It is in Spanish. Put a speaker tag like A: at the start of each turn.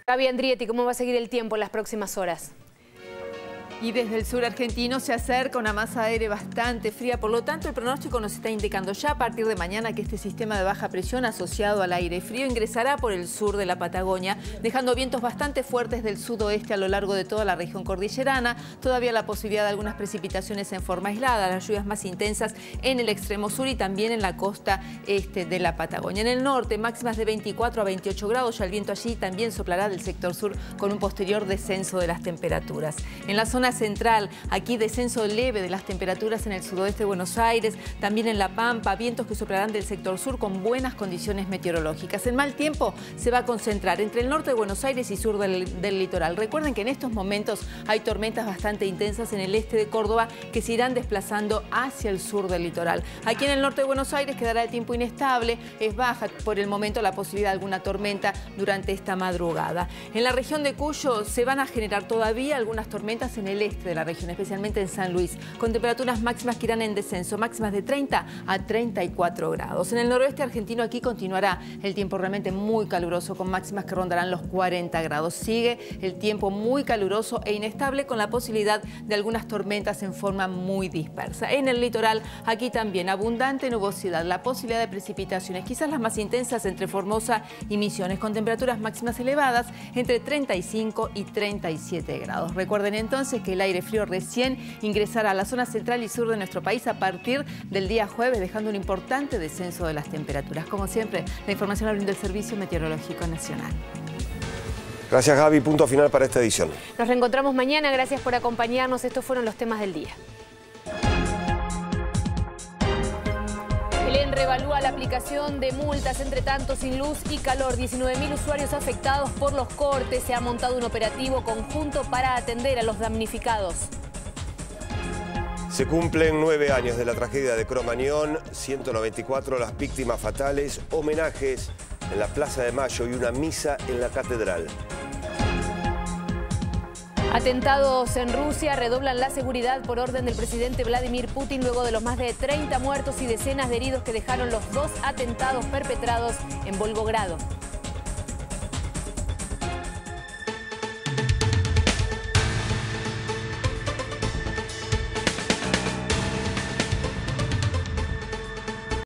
A: Gaby Andrietti, ¿cómo va a seguir el tiempo en las próximas horas?
B: Y desde el sur argentino se acerca una masa de aire bastante fría, por lo tanto el pronóstico nos está indicando ya a partir de mañana que este sistema de baja presión asociado al aire frío ingresará por el sur de la Patagonia, dejando vientos bastante fuertes del sudoeste a lo largo de toda la región cordillerana, todavía la posibilidad de algunas precipitaciones en forma aislada, las lluvias más intensas en el extremo sur y también en la costa este de la Patagonia. En el norte, máximas de 24 a 28 grados, ya el viento allí también soplará del sector sur con un posterior descenso de las temperaturas. En la zona central, aquí descenso leve de las temperaturas en el sudoeste de Buenos Aires, también en La Pampa, vientos que soplarán del sector sur con buenas condiciones meteorológicas. El mal tiempo se va a concentrar entre el norte de Buenos Aires y sur del litoral. Recuerden que en estos momentos hay tormentas bastante intensas en el este de Córdoba que se irán desplazando hacia el sur del litoral. Aquí en el norte de Buenos Aires quedará el tiempo inestable, es baja por el momento la posibilidad de alguna tormenta durante esta madrugada. En la región de Cuyo se van a generar todavía algunas tormentas en el este de la región, especialmente en San Luis, con temperaturas máximas que irán en descenso, máximas de 30 a 34 grados. En el noroeste argentino aquí continuará el tiempo realmente muy caluroso, con máximas que rondarán los 40 grados. Sigue el tiempo muy caluroso e inestable, con la posibilidad de algunas tormentas en forma muy dispersa. En el litoral, aquí también abundante nubosidad, la posibilidad de precipitaciones, quizás las más intensas entre Formosa y Misiones, con temperaturas máximas elevadas entre 35 y 37 grados. Recuerden entonces que el aire frío recién ingresará a la zona central y sur de nuestro país a partir del día jueves, dejando un importante descenso de las temperaturas. Como siempre, la información la brinda el Servicio Meteorológico Nacional.
C: Gracias, Gaby. Punto final para esta edición.
A: Nos reencontramos mañana. Gracias por acompañarnos. Estos fueron los temas del día. El EN reevalúa la aplicación de multas, entre tanto sin luz y calor. 19.000 usuarios afectados por los cortes. Se ha montado un operativo conjunto para atender a los damnificados.
C: Se cumplen 9 años de la tragedia de Cromañón, 194 las víctimas fatales, homenajes en la Plaza de Mayo y una misa en la catedral.
A: Atentados en Rusia redoblan la seguridad por orden del presidente Vladimir Putin luego de los más de 30 muertos y decenas de heridos que dejaron los 2 atentados perpetrados en Volgogrado.